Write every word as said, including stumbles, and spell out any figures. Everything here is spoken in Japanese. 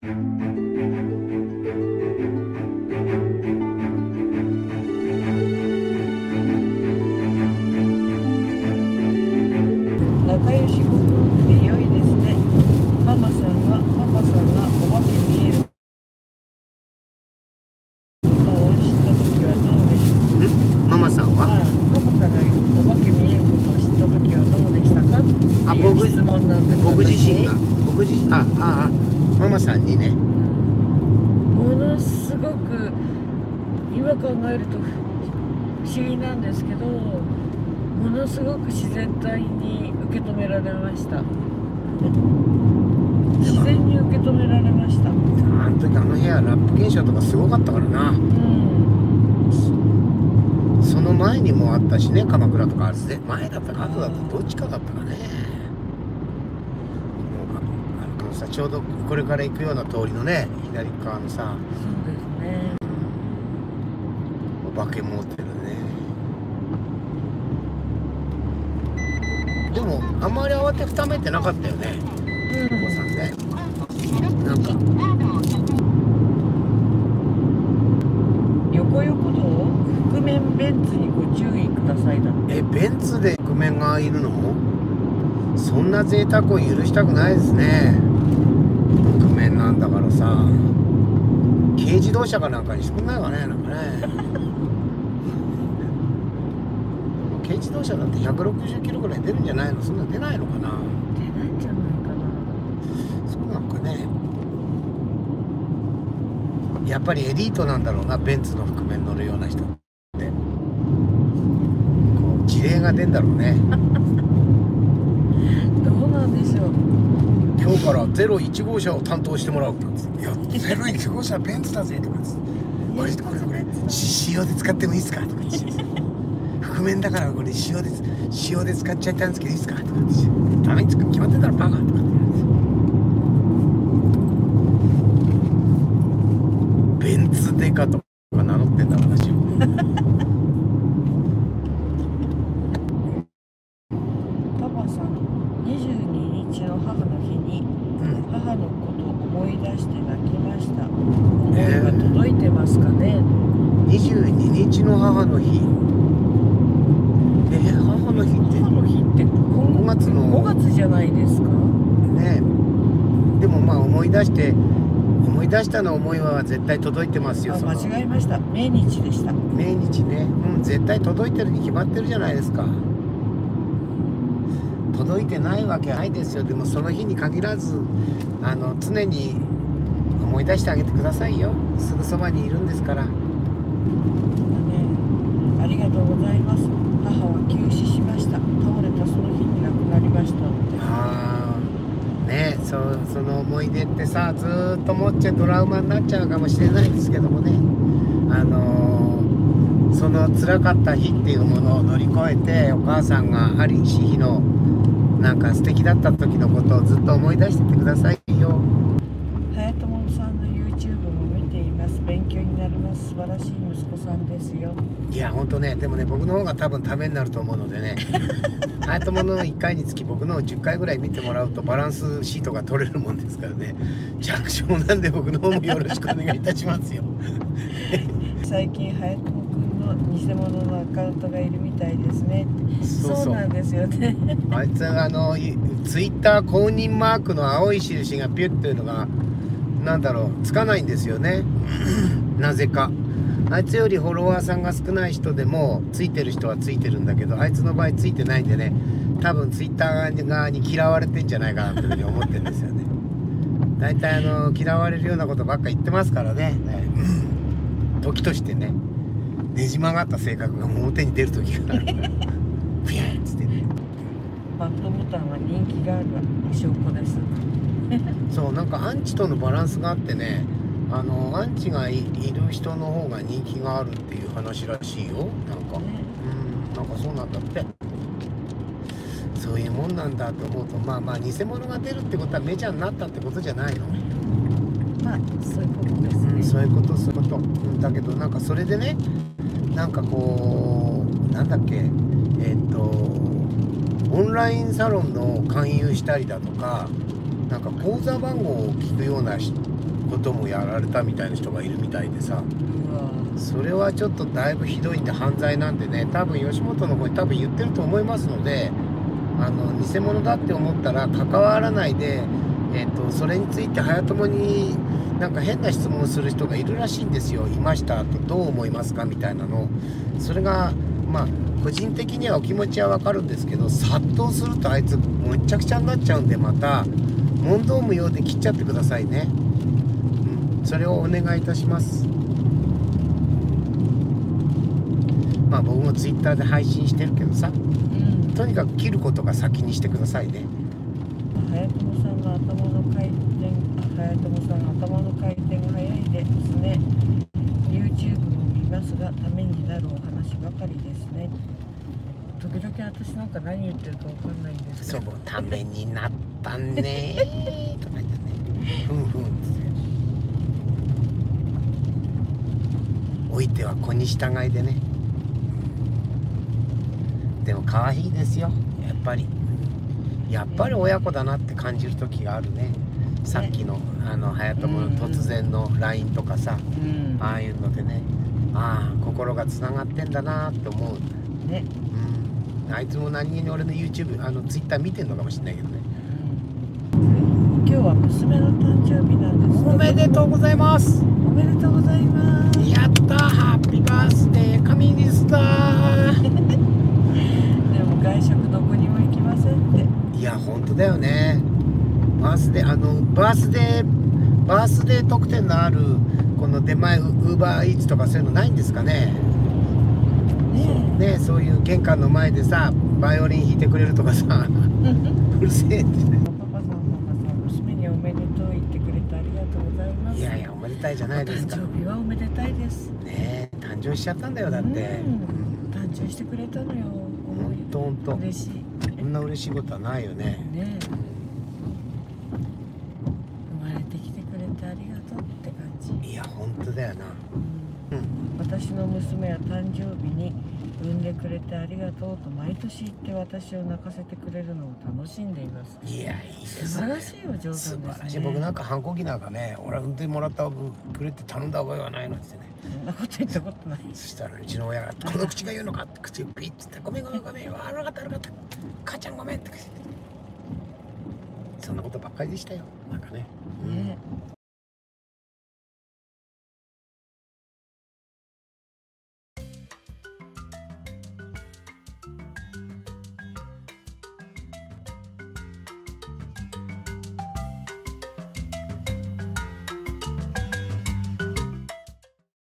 仲良しご夫婦で良いですね。ママさんはパパさんがお化け見えることを知った時はどうでしたか？ んママさんはああ、パパさんがお化け見えることを知った時はどうでしたかあ、 っていう僕、 質問なんです。 僕自身が私僕自身あああママさんにね、 ものすごく今考えると不思議なんですけど、ものすごく自然体に受け止められました。自然に受け止められました。 あの時あの部屋ラップ現象とかすごかったからな。 うん、 その前にもあったしね、鎌倉とかあれで前だったか後だったどっちかだったかね。あのさちょうどこれから行くような通りのね左側のさ、 そうですね。 お化け持ってるね。でもあんまり慌てふためてなかったよね、お子さんね。なんか横横道覆面ベンツにご注意くださいだって。 えベンツで覆面がいるの？そんな贅沢を許したくないですね。覆面なんだからさ、軽自動車かなんかにしてくんないかね、なんかね。軽自動車だってひゃくろくじゅっキロぐらい出るんじゃないの？そんな出ないのかな？ 出ないんじゃないかな。 そうなんかね。やっぱりエリートなんだろうな、ベンツの覆面乗るような人って。こう事例が出んだろうね。 どうなんでしょう。 今日からゼロいち号車を担当してもらうなんつって、いやゼロいち号車はベンツだぜとかつって、これこれこれ仕様で使ってもいいですかとか言って、覆面だからこれ仕様で仕様で使っちゃったんですけどいいですかとか言って、ダメに使う決まってたらバカとかって言われて、ベンツデカとか名乗ってんだ私を。 パパさん、にじゅうににちの母の日にうん母のことを思い出して泣きました。思いは届いてますかね。 にじゅうににちの母の日。えー、母の日って母の日ってごがつのごがつじゃないですかね。でもまあ思い出して思い出したの思いは絶対届いてますよ。 あ、 その間違えました。命日でした。 命日ね、うん、絶対届いてるに決まってるじゃないですか。届いてないわけないですよ。でもその日に限らずあの常に思い出してあげてくださいよ。すぐそばにいるんですから。 ね、ありがとうございます。母は急死しました。倒れたその日に亡くなりましたって。 ああね、そその思い出ってさずーっと持っちゃトラウマになっちゃうかもしれないですけどもね、あのー、その辛かった日っていうものを乗り越えてお母さんがありし日のなんか素敵だった時のことをずっと思い出しててくださいよ。 早友さんの YouTube も見ています。勉強になります。素晴らしい息子さんですよ。 いやほんとね、でもね僕の方が多分ためになると思うのでね早友のいっかいにつき僕のをじゅっかいぐらい見てもらうとバランスシートが取れるもんですからね、弱小なんで僕の方もよろしくお願いいたしますよ。 最近早友くんの偽物のアカウントがいるみたいですね。 そうそうそうなんですよね。 あいつはあのツイッター公認マークの青い印がピュッというのがなんだろうつかないんですよね。なぜかあいつよりフォロワーさんが少ない人でもついてる人はついてるんだけど、あいつの場合ついてないんでね、多分ツイッター側に嫌われてんじゃないかなというふうに思ってるんですよね。大体あの嫌われるようなことばっか言ってますからね、時としてねねじ曲がった性格が表に出る時があるからピューンっつってね、 バッドボタンは人気がある証拠です。 そうなんかアンチとのバランスがあってね、あのアンチが い, いる人の方が人気があるっていう話らしいよ。なんか、 ね、 うんなんかそうなんだって。そういうもんなんだと思うと、まあまあ偽物が出るってことはメジャーになったってことじゃないの。 まあそういうことですね。 うん、そういうことそういうこと、うん、だけどなんかそれでね、なんかこうなんだっけえー、っとオンラインサロンの勧誘したりだとか、なんか口座番号を聞くようなこともやられたみたいな人がいるみたいでさ、 うわそれはちょっとだいぶひどいんで犯罪なんでね、多分吉本の方に多分言ってると思いますので、あの偽物だって思ったら関わらないで、えー、とそれについて早友になんか変な質問をする人がいるらしいんですよ。いましたとどう思いますかみたいなの。それがまあ個人的にはお気持ちはわかるんですけど、殺到するとあいつむっちゃくちゃになっちゃうんで、また問答無用で切っちゃってくださいね。うん、それをお願いいたします。まあ僕もツイッターで配信してるけどさ、 うんとにかく切ることが先にしてくださいね。 早友さんの頭の回転早友さんの頭の回転が早いですね。 YouTube も見ますがためになるお話ばかりですね。時々私なんか何言ってるかわかんないんですそけど、 うためになったねーとか言ってね、ふんふんっておいては子に従いでね。でも可愛いですよやっぱり。やっぱり親子だなって感じる時があるね。さっきのあの早友の突然の ライン とかさ、 うんああいうのでね、ああ心がつながってんだなって思うね、 うん、あいつも何気に俺の YouTube あの Twitter 見てんのかもしれないけどね。 今日は娘の誕生日なんです。 おめでとうございます。 おめでとうございます。 やったー、ハッピーバースデーカミングスターでも外食どこにも行きませんって。 いや本当だよね。バースデーあのバースデーバースデー特典のあるこの出前ウーバーイーツとかそういうのないんですかね。 ねね、そういう玄関の前でさバイオリン弾いてくれるとかさうるせえってね。 パパさんママさん娘におめでとう言ってくれてありがとうございます。 いやいやおめでたいじゃないですか。 誕生日はおめでたいです。 ねえ誕生しちゃったんだよだって。 うん誕生してくれたのよ。 ほんとほんと嬉しい。 こんな嬉しいことはないよね。 ねえ生まれてきてくれてありがとうって感じ。 いや本当だよな。 うんうん私の娘は誕生日に産んでくれてありがとうと毎年言って私を泣かせてくれるのを楽しんでいます。 いやいいですね。 素晴らしいお嬢さんです素ね。 晴らしい。僕なんか反抗期なんかね、俺は運転もらった分くれって頼んだ覚えはないのってね。 そんなこと言ったことない。 そしたらうちの親が「この口が言うのか」って口をピッつって「ごめんごめんごめん悪かった悪かった母ちゃんごめん」ってそんなことばっかりでしたよなんかね。 ね